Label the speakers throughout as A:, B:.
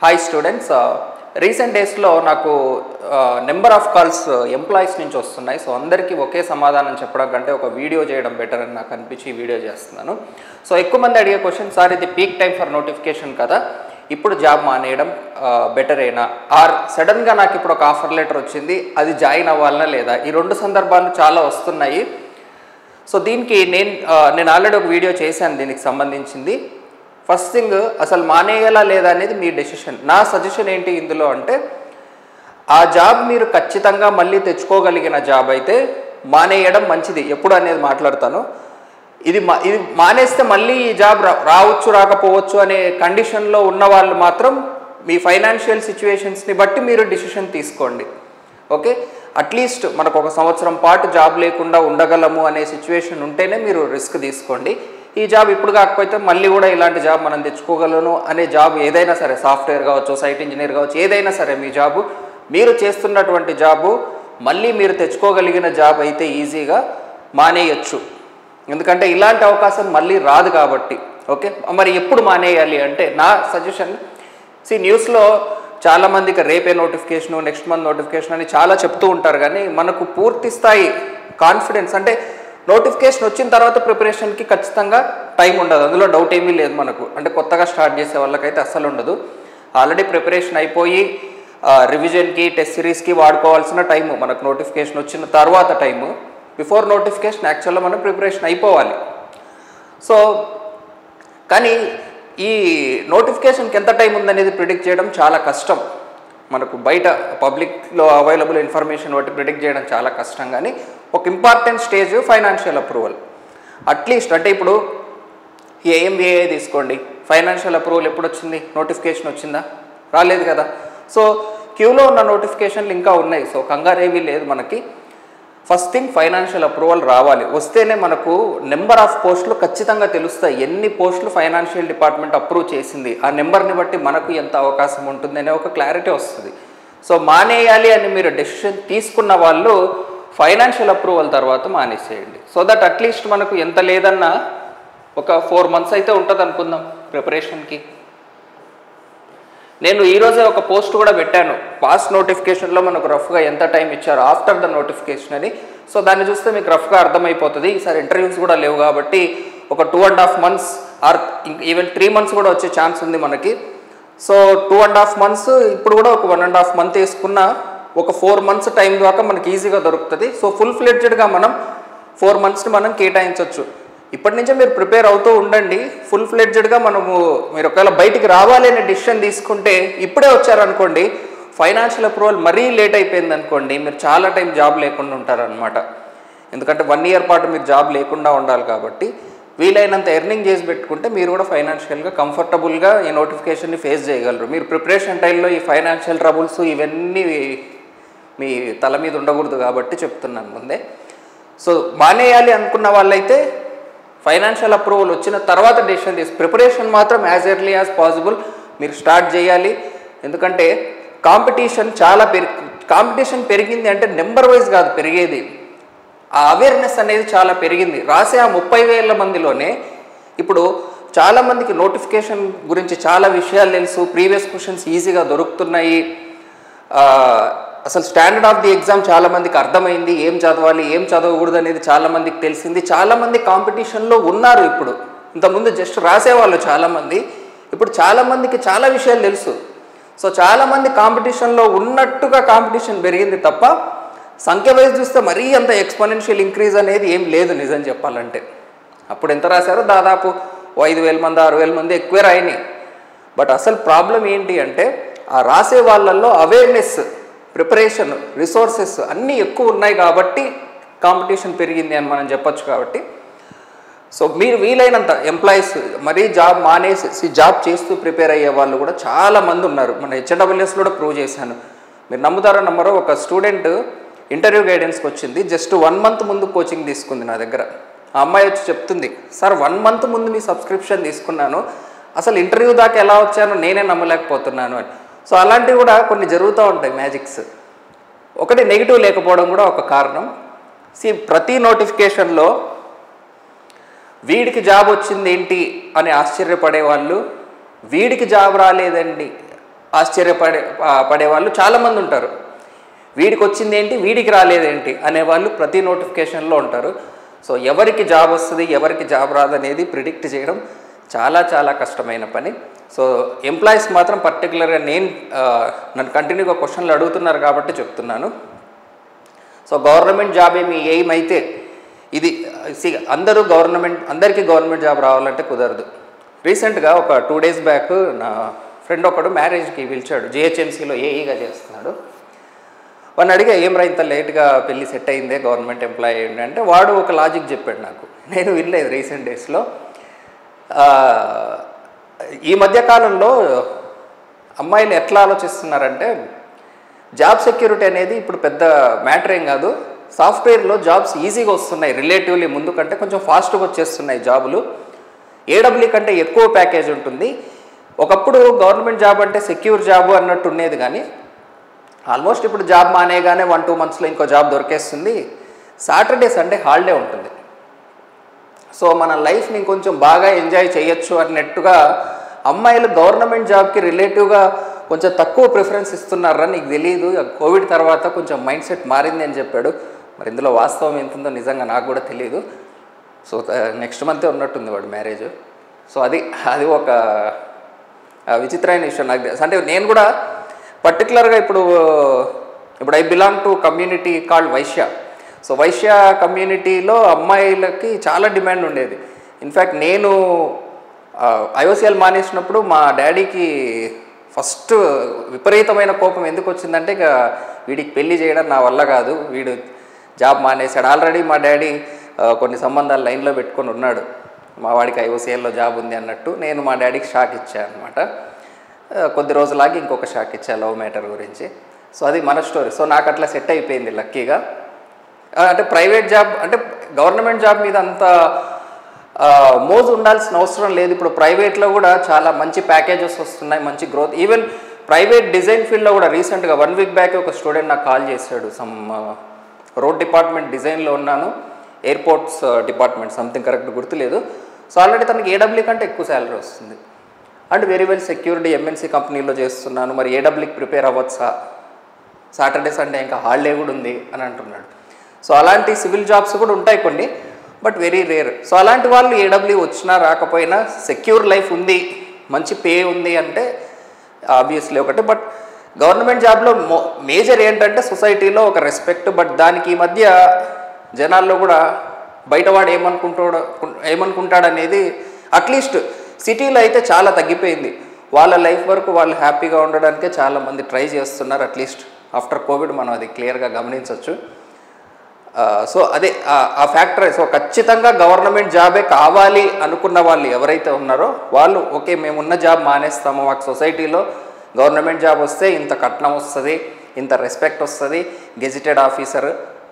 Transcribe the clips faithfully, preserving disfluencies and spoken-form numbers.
A: Hi students, recent డేస్లో నాకు number of calls employees నుంచి వస్తున్నాయి. సో అందరికీ ఒకే సమాధానం చెప్పడం కంటే ఒక వీడియో చేయడం బెటర్ అని నాకు అనిపించి ఈ వీడియో చేస్తున్నాను. సో ఎక్కువ మంది అడిగే క్వశ్చన్, సార్ ఇది పీక్ టైం ఫర్ నోటిఫికేషన్ కదా, ఇప్పుడు జాబ్ మానేయడం బెటరేనా, ఆర్ సడన్గా నాకు ఇప్పుడు ఒక ఆఫర్ లెటర్ వచ్చింది అది జాయిన్ అవ్వాలనా లేదా, ఈ రెండు సందర్భాలు చాలా వస్తున్నాయి. సో దీనికి నేను నేను ఆల్రెడీ ఒక వీడియో చేశాను దీనికి సంబంధించింది. ఫస్ట్ థింగ్, అసలు మానేయాలా లేదా అనేది మీ డెసిషన్. నా సజెషన్ ఏంటి ఇందులో అంటే, ఆ జాబ్ మీరు ఖచ్చితంగా మళ్ళీ తెచ్చుకోగలిగిన జాబ్ అయితే మానేయడం మంచిది. ఎప్పుడు అనేది మాట్లాడతాను. ఇది మా ఇది మానేస్తే మళ్ళీ ఈ జాబ్ రావచ్చు రాకపోవచ్చు అనే కండిషన్లో ఉన్న వాళ్ళు మాత్రం మీ ఫైనాన్షియల్ సిచ్యువేషన్స్ని బట్టి మీరు డిసిషన్ తీసుకోండి. ఓకే, అట్లీస్ట్ మనకు ఒక సంవత్సరం పాటు జాబ్ లేకుండా ఉండగలము అనే సిచ్యువేషన్ ఉంటేనే మీరు రిస్క్ తీసుకోండి. ఈ జాబ్ ఇప్పుడు కాకపోతే మళ్ళీ కూడా ఇలాంటి జాబ్ మనం తెచ్చుకోగలను అనే జాబ్ ఏదైనా సరే, సాఫ్ట్వేర్ కావచ్చు, సైట్ ఇంజనీర్ కావచ్చు, ఏదైనా సరే మీ జాబు, మీరు చేస్తున్నటువంటి జాబు మళ్ళీ మీరు తెచ్చుకోగలిగిన జాబ్ అయితే ఈజీగా మానేయచ్చు. ఎందుకంటే ఇలాంటి అవకాశం మళ్ళీ రాదు కాబట్టి. ఓకే, మరి ఎప్పుడు మానేయాలి అంటే నా సజెషన్, సి న్యూస్లో చాలామందికి రేపే నోటిఫికేషను, నెక్స్ట్ మంత్ నోటిఫికేషన్ అని చాలా చెప్తూ ఉంటారు. కానీ మనకు పూర్తి స్థాయి కాన్ఫిడెన్స్ అంటే నోటిఫికేషన్ వచ్చిన తర్వాత ప్రిపరేషన్కి ఖచ్చితంగా టైం ఉండదు, అందులో డౌట్ ఏమీ లేదు మనకు. అంటే కొత్తగా స్టార్ట్ చేసే వాళ్ళకైతే అస్సలు ఉండదు. ఆల్రెడీ ప్రిపరేషన్ అయిపోయి రివిజన్కి, టెస్ట్ సిరీస్కి వాడుకోవాల్సిన టైము మనకు నోటిఫికేషన్ వచ్చిన తర్వాత టైము. బిఫోర్ నోటిఫికేషన్ యాక్చువల్గా మనం ప్రిపరేషన్ అయిపోవాలి. సో కానీ ఈ నోటిఫికేషన్కి ఎంత టైం ఉందనేది ప్రిడిక్ట్ చేయడం చాలా కష్టం. మనకు బయట పబ్లిక్లో అవైలబుల్ ఇన్ఫర్మేషన్ బట్టి ప్రిడిక్ట్ చేయడం చాలా కష్టం. కానీ ఒక important stage financial approval. At least అంటే ఇప్పుడు ఏఎంబీఏ తీసుకోండి, ఫైనాన్షియల్ అప్రూవల్ ఎప్పుడు వచ్చింది? నోటిఫికేషన్ వచ్చిందా? రాలేదు కదా. సో క్యూలో ఉన్న నోటిఫికేషన్లు ఇంకా ఉన్నాయి. సో కంగారేమీ లేదు మనకి. ఫస్ట్ థింగ్, ఫైనాన్షియల్ అప్రూవల్ రావాలి. వస్తేనే మనకు నెంబర్ ఆఫ్ పోస్టులు ఖచ్చితంగా తెలుస్తాయి. ఎన్ని పోస్టులు ఫైనాన్షియల్ డిపార్ట్మెంట్ అప్రూవ్ చేసింది, ఆ నెంబర్ని బట్టి మనకు ఎంత అవకాశం ఉంటుంది అనే ఒక క్లారిటీ వస్తుంది. సో మానేయాలి అని మీరు డెసిషన్ తీసుకున్న వాళ్ళు ఫైనాన్షియల్ అప్రూవల్ తర్వాత మానేసేయండి. సో దట్ అట్లీస్ట్ మనకు ఎంత లేదన్నా ఒక ఫోర్ మంత్స్ అయితే ఉంటుంది అనుకుందాం ప్రిపరేషన్కి. నేను ఈరోజే ఒక పోస్ట్ కూడా పెట్టాను, పాస్ట్ నోటిఫికేషన్లో మనకు రఫ్గా ఎంత టైం ఇచ్చారు ఆఫ్టర్ ద నోటిఫికేషన్ అని. సో దాన్ని చూస్తే మీకు రఫ్గా అర్థమైపోతుంది. ఈసారి ఇంటర్వ్యూస్ కూడా లేవు కాబట్టి ఒక two and half months or even three months కూడా వచ్చే ఛాన్స్ ఉంది మనకి. So two and half months ఇప్పుడు కూడా ఒక వన్ అండ్ హాఫ్ మంత్ వేసుకున్న ఒక ఫోర్ మంత్స్ టైం దాకా మనకి ఈజీగా దొరుకుతుంది. సో ఫుల్ ఫ్లెడ్జెడ్గా మనం ఫోర్ మంత్స్ని మనం కేటాయించవచ్చు. ఇప్పటి నుంచే మీరు ప్రిపేర్ అవుతూ ఉండండి. ఫుల్ ఫ్లెడ్జెడ్గా మనము మీరు ఒకవేళ బయటికి రావాలి అనే డిసిషన్ తీసుకుంటే, ఇప్పుడే వచ్చారనుకోండి ఫైనాన్షియల్ అప్రూవల్ మరీ లేట్ అయిపోయింది అనుకోండి, మీరు చాలా టైం జాబ్ లేకుండా ఉంటారనమాట. ఎందుకంటే వన్ ఇయర్ పాటు మీరు జాబ్ లేకుండా ఉండాలి కాబట్టి వీలైనంత ఎర్నింగ్ చేసి పెట్టుకుంటే మీరు కూడా ఫైనాన్షియల్గా కంఫర్టబుల్గా ఈ నోటిఫికేషన్ని ఫేస్ చేయగలరు. మీరు ప్రిపరేషన్ టైంలో ఈ ఫైనాన్షియల్ ట్రబుల్స్ ఇవన్నీ మీ తల మీద ఉండకూడదు కాబట్టి చెప్తున్నాను ముందే. సో మానేయాలి అనుకున్న వాళ్ళైతే ఫైనాన్షియల్ అప్రూవల్ వచ్చిన తర్వాత డెసిషన్ తీసి ప్రిపరేషన్ మాత్రం యాజ్ ఎర్లీ యాజ్ పాసిబుల్ మీరు స్టార్ట్ చేయాలి. ఎందుకంటే కాంపిటీషన్ చాలా పెరిగి కాంపిటీషన్ పెరిగింది అంటే నెంబర్ వైజ్ కాదు పెరిగేది, ఆ అవేర్నెస్ అనేది చాలా పెరిగింది. రాసే ఆ ముప్పై వేల మందిలోనే ఇప్పుడు చాలామందికి నోటిఫికేషన్ గురించి చాలా విషయాలు తెలుసు, ప్రీవియస్ క్వశ్చన్స్ ఈజీగా దొరుకుతున్నాయి, అసలు స్టాండర్డ్ ఆఫ్ ది ఎగ్జామ్ చాలామందికి అర్థమైంది, ఏం చదవాలి ఏం చదవకూడదు అనేది చాలామందికి తెలిసింది. చాలామంది కాంపిటీషన్లో ఉన్నారు. ఇప్పుడు ఇంతకుముందు జస్ట్ రాసేవాళ్ళు చాలామంది, ఇప్పుడు చాలామందికి చాలా విషయాలు తెలుసు. సో చాలామంది కాంపిటీషన్లో ఉన్నట్టుగా కాంపిటీషన్ పెరిగింది తప్ప సంఖ్య వైజ్ చూస్తే మరీ అంత ఎక్స్పోనెన్షియల్ ఇంక్రీజ్ అనేది ఏం లేదు నిజం చెప్పాలంటే. అప్పుడు ఎంత రాశారో దాదాపు ఐదు వేల మంది ఆరు వేల మంది ఎక్కువే రాయినాయి. బట్ అసలు ప్రాబ్లం ఏంటి అంటే ఆ రాసే వాళ్ళల్లో అవేర్నెస్, ప్రిపరేషన్, రిసోర్సెస్ అన్నీ ఎక్కువ ఉన్నాయి కాబట్టి కాంపిటీషన్ పెరిగింది అని మనం చెప్పొచ్చు. కాబట్టి సో మీరు వీలైనంత ఎంప్లాయీస్ మరీ జాబ్ మానేసి జాబ్ చేస్తూ ప్రిపేర్ అయ్యే వాళ్ళు కూడా చాలామంది ఉన్నారు. మన హెచ్డబ్ల్యూఎస్లో కూడా ప్రూవ్ చేశాను. మీరు నమ్ముతారో నమ్మరో, ఒక స్టూడెంట్ ఇంటర్వ్యూ గైడెన్స్కి వచ్చింది, జస్ట్ వన్ మంత్ ముందు కోచింగ్ తీసుకుంది నా దగ్గర. ఆ అమ్మాయి వచ్చి చెప్తుంది, సార్ వన్ మంత్ ముందు మీ సబ్స్క్రిప్షన్ తీసుకున్నాను, అసలు ఇంటర్వ్యూ దాకా ఎలా వచ్చానో నేనే నమ్మలేకపోతున్నాను అని. సో అలాంటివి కూడా కొన్ని జరుగుతూ ఉంటాయి మ్యాజిక్స్. ఒకటి నెగిటివ్ లేకపోవడం కూడా ఒక కారణం. సి ప్రతి నోటిఫికేషన్లో వీడికి జాబ్ వచ్చింది ఏంటి అని ఆశ్చర్యపడే వాళ్ళు, వీడికి జాబ్ రాలేదండి ఆశ్చర్యపడే పడేవాళ్ళు చాలామంది ఉంటారు. వీడికి వచ్చింది ఏంటి, వీడికి రాలేదేంటి అనేవాళ్ళు ప్రతి నోటిఫికేషన్లో ఉంటారు. సో ఎవరికి జాబ్ వస్తుంది, ఎవరికి జాబ్ రాదనేది ప్రిడిక్ట్ చేయడం చాలా చాలా కష్టమైన పని. సో ఎంప్లాయీస్ మాత్రం పర్టికులర్గా నేను నన్ను కంటిన్యూగా క్వశ్చన్లు అడుగుతున్నారు కాబట్టి చెప్తున్నాను. సో గవర్నమెంట్ జాబ్ ఏమి ఎయిమ్ అయితే ఇది అందరూ గవర్నమెంట్ అందరికీ గవర్నమెంట్ జాబ్ రావాలంటే కుదరదు. రీసెంట్గా ఒక టూ డేస్ బ్యాక్ నా ఫ్రెండ్ ఒకడు మ్యారేజ్కి పిలిచాడు. జిహెచ్ఎంసీలో ఏఈగా చేస్తున్నాడు. వాడిని అడిగా, ఏం రా ఇంత లేట్గా పెళ్ళి సెట్ అయిందే, గవర్నమెంట్ ఎంప్లాయీ అయ్యింది అంటే వాడు ఒక లాజిక్ చెప్పాడు నాకు, నేను వినలేదు రీసెంట్ డేస్లో. ఈ మధ్యకాలంలో అమ్మాయిలు ఎట్లా ఆలోచిస్తున్నారంటే జాబ్ సెక్యూరిటీ అనేది ఇప్పుడు పెద్ద మ్యాటర్ ఏం కాదు, సాఫ్ట్వేర్లో జాబ్స్ ఈజీగా వస్తున్నాయి, రిలేటివ్లీ ముందు కంటే కొంచెం ఫాస్ట్గా వచ్చేస్తున్నాయి జాబులు, ఏడబ్ల్యూ కంటే ఎక్కువ ప్యాకేజ్ ఉంటుంది. ఒకప్పుడు గవర్నమెంట్ జాబ్ అంటే సెక్యూర్ జాబు అన్నట్టు ఉండేది, కానీ ఆల్మోస్ట్ ఇప్పుడు జాబ్ మానేగానే వన్ టూ మంత్స్లో ఇంకో జాబ్ దొరికేస్తుంది. సాటర్డే సండే హాలిడే ఉంటుంది. సో మన లైఫ్ని ఇంకొంచెం బాగా ఎంజాయ్ చేయొచ్చు అన్నట్టుగా అమ్మాయిలు గవర్నమెంట్ జాబ్కి రిలేటివ్గా కొంచెం తక్కువ ప్రిఫరెన్స్ ఇస్తున్నారా, నీకు తెలియదు, కోవిడ్ తర్వాత కొంచెం మైండ్ సెట్ మారింది అని చెప్పాడు. మరి ఇందులో వాస్తవం ఎంతుందో నిజంగా నాకు కూడా తెలియదు. సో నెక్స్ట్ మంతే ఉన్నట్టుంది వాడు మ్యారేజ్. సో అది అది ఒక విచిత్రమైన విషయం నాకు తెలుసు. అంటే నేను కూడా పర్టికులర్గా ఇప్పుడు ఇప్పుడు I belong to community called Vaishya. So Vaishya కమ్యూనిటీలో అమ్మాయిలకి చాలా డిమాండ్ ఉండేది. ఇన్ఫ్యాక్ట్ నేను ఐఓసిఎల్ మానేసినప్పుడు మా డాడీకి ఫస్ట్ విపరీతమైన కోపం ఎందుకు వచ్చిందంటే, ఇక వీడికి పెళ్లి చేయడం నా వల్ల కాదు, వీడు జాబ్ మానేశాడు. ఆల్రెడీ మా డాడీ కొన్ని సంబంధాలు లైన్లో పెట్టుకొని ఉన్నాడు, మా వాడికి ఐఓసిఎల్లో జాబ్ ఉంది అన్నట్టు. నేను మా డాడీకి షాక్ ఇచ్చాను అనమాట. కొద్ది రోజులాగి ఇంకొక షాక్ ఇచ్చా లవ్ మ్యాటర్ గురించి. సో అది మన స్టోరీ. సో నాకు అట్లా సెట్ అయిపోయింది లక్కీగా. అంటే ప్రైవేట్ జాబ్ అంటే గవర్నమెంట్ జాబ్ మీద అంత మోజు ఉండాల్సిన అవసరం లేదు. ఇప్పుడు ప్రైవేట్లో కూడా చాలా మంచి ప్యాకేజెస్ వస్తున్నాయి, మంచి గ్రోత్. ఈవెన్ ప్రైవేట్ డిజైన్ ఫీల్డ్లో కూడా రీసెంట్గా వన్ వీక్ బ్యాక్ ఒక స్టూడెంట్ నాకు కాల్ చేశాడు. సమ్ రోడ్ డిపార్ట్మెంట్ డిజైన్లో ఉన్నాను, ఎయిర్పోర్ట్స్ డిపార్ట్మెంట్ సంథింగ్ కరెక్ట్ గుర్తులేదు. సో ఆల్రెడీ తనకి ఏడబ్ల్యూ కంటే ఎక్కువ శాలరీ వస్తుంది and very well security MNC కంపెనీలో చేస్తున్నాను, మరి ఏడబ్ల్యూకి ప్రిపేర్ అవ్వచ్చా, సాటర్డే సండే ఇంకా హాలిడే కూడా ఉంది అని అంటున్నాడు. సో అలాంటి సివిల్ జాబ్స్ కూడా ఉంటాయి కొన్ని, బట్ వెరీ రేర్. సో అలాంటి వాళ్ళు ఏడబ్ల్యూ వచ్చినా రాకపోయినా సెక్యూర్ లైఫ్ ఉంది, మంచి పే ఉంది అంటే ఆబ్వియస్లీ ఒకటి. బట్ గవర్నమెంట్ జాబ్లో మో మేజర్ ఏంటంటే సొసైటీలో ఒక రెస్పెక్ట్. బట్ దానికి ఈ మధ్య జనాల్లో కూడా బయటవాడు ఏమనుకుంటాడు ఏమనుకుంటాడనేది అట్లీస్ట్ సిటీలో అయితే చాలా తగ్గిపోయింది. వాళ్ళ లైఫ్ వరకు వాళ్ళు హ్యాపీగా ఉండడానికే చాలామంది ట్రై చేస్తున్నారు. అట్లీస్ట్ ఆఫ్టర్ కోవిడ్ మనం అది క్లియర్గా గమనించవచ్చు. సో అదే ఆ ఫ్యాక్టర్. సో ఖచ్చితంగా గవర్నమెంట్ జాబే కావాలి అనుకున్న వాళ్ళు ఎవరైతే ఉన్నారో వాళ్ళు ఓకే మేమున్న జాబ్ మానేస్తాము, మాకు సొసైటీలో గవర్నమెంట్ జాబ్ వస్తే ఇంత కట్నం వస్తుంది, ఇంత రెస్పెక్ట్ వస్తుంది, గెజిటెడ్ ఆఫీసర్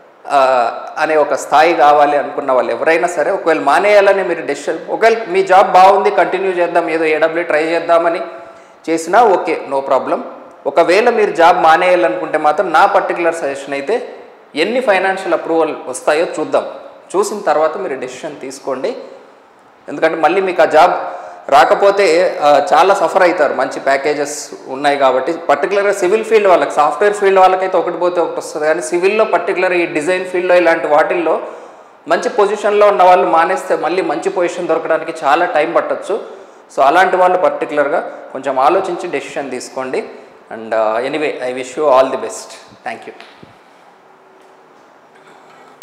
A: అనే ఒక స్థాయి కావాలి అనుకున్న వాళ్ళు ఎవరైనా సరే ఒకవేళ మానేయాలని మీరు డెసిషన్, ఒకవేళ మీ జాబ్ బాగుంది కంటిన్యూ చేద్దాం, ఏదో ఏడబ్ల్యూ ట్రై చేద్దామని చేసినా ఓకే, నో ప్రాబ్లం. ఒకవేళ మీరు జాబ్ మానేయాలనుకుంటే మాత్రం నా పర్టికులర్ సజెషన్ అయితే ఎన్ని ఫైనాన్షియల్ అప్రూవల్ వస్తాయో చూద్దాం, చూసిన తర్వాత మీరు డెసిషన్ తీసుకోండి. ఎందుకంటే మళ్ళీ మీకు ఆ జాబ్ రాకపోతే చాలా సఫర్ అవుతారు. మంచి ప్యాకేజెస్ ఉన్నాయి కాబట్టి పర్టికులర్గా సివిల్ ఫీల్డ్ వాళ్ళకి, సాఫ్ట్వేర్ ఫీల్డ్ వాళ్ళకైతే ఒకటి పోతే ఒకటి వస్తుంది, కానీ సివిల్లో పర్టికులర్ ఈ డిజైన్ ఫీల్డ్లో ఇలాంటి వాటిల్లో మంచి పొజిషన్లో ఉన్న వాళ్ళు మానేస్తే మళ్ళీ మంచి పొజిషన్ దొరకడానికి చాలా టైం పట్టచ్చు. సో అలాంటి వాళ్ళు పర్టికులర్గా కొంచెం ఆలోచించి డెసిషన్ తీసుకోండి. And anyway I wish you all the best. Thank you.